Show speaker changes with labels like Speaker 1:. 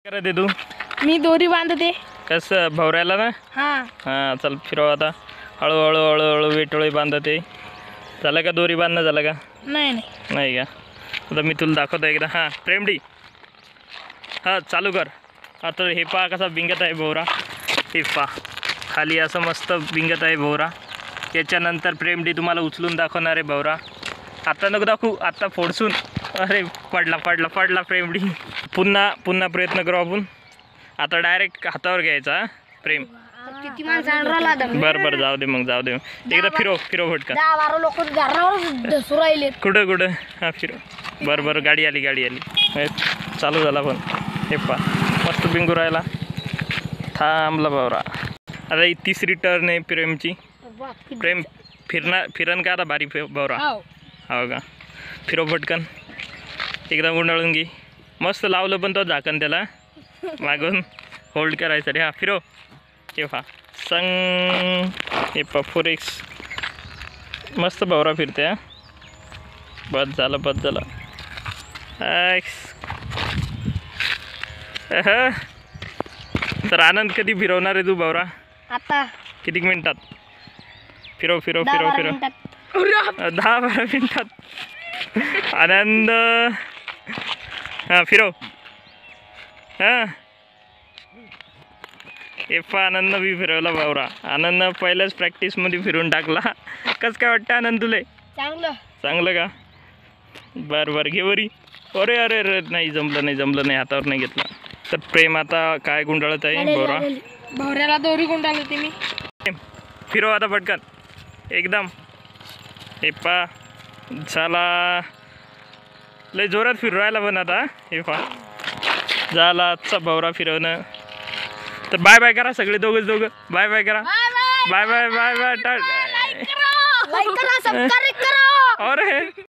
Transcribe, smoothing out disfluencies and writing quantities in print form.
Speaker 1: करा दे तू.
Speaker 2: मी दोरी बांधते.
Speaker 1: कसं भवऱ्याला ना. हां चल फिरव आता. हळूहळू हळूहळू वेटोळी बांधते. झालं का दोरी बांधणं झालं का? नाही का? आता मी तुला दाखवतो एकदा. हां प्रेमडी हां चालू कर. आता हे पहा कसा बिंगत आहे भोवरा. हे पहा खाली असं मस्त बिंगत आहे भोवरा. त्याच्यानंतर प्रेमडी तुम्हाला उचलून दाखवणार आहे भोवरा. आता नको दाखवू, आता फोडसून. अरे पडला पडला पडला प्रेमडी. पुन्हा प्रयत्न करू आपण. आता डायरेक्ट हातावर घ्यायचा प्रेम. बरं जाऊ दे मग जाऊ दे. एकदा फिरव फटकन. कुठं हां फिरव. बरं गाडी आली. चालू झाला पण. हे पा मस्त बिंगू राहिला. थांबला बावरा. आता ही तिसरी टर्न आहे प्रेमची. प्रेम फिरन का आता बारी बावरा. हो का? फिरव फटकन. एकदा गुंडाळून घे. मस्त लावलं पण तो झाकण त्याला मागून होल्ड करायचं रे. हा फिरव. हे पहा संग. हे पहा 4x मस्त बावरा फिरते. बस झालं. तर आनंद कधी फिरवणार आहे तू बावरा?
Speaker 2: आता
Speaker 1: किती मिनिटात? फिरव 10-12 मिनिटात. आनंद हां फिरव. हां हे पहा आनंद बी फिरवला बावरा. आनंद पहिल्याच प्रॅक्टिसमध्ये फिरून टाकला. कसं काय वाटतं आनंद तुले? चांगलं का? बरं घे वरी. अरे नाही जमलं नाही. हातावर नाही घेतला. तर प्रेम आता काय गुंडाळत आहे
Speaker 2: भवऱ्याला दोरी गुंडाळते मी.
Speaker 1: फिरव आता पटकन एकदम. हे पा झाला. लय जोरात फिरू राहिला पण आता. हे पा झाला आजचा भवरा फिरवणं. तर बाय करा सगळे दोघं. बाय करा. बाय.
Speaker 2: लाईक करा, सबस्क्राइब करा.
Speaker 1: अरे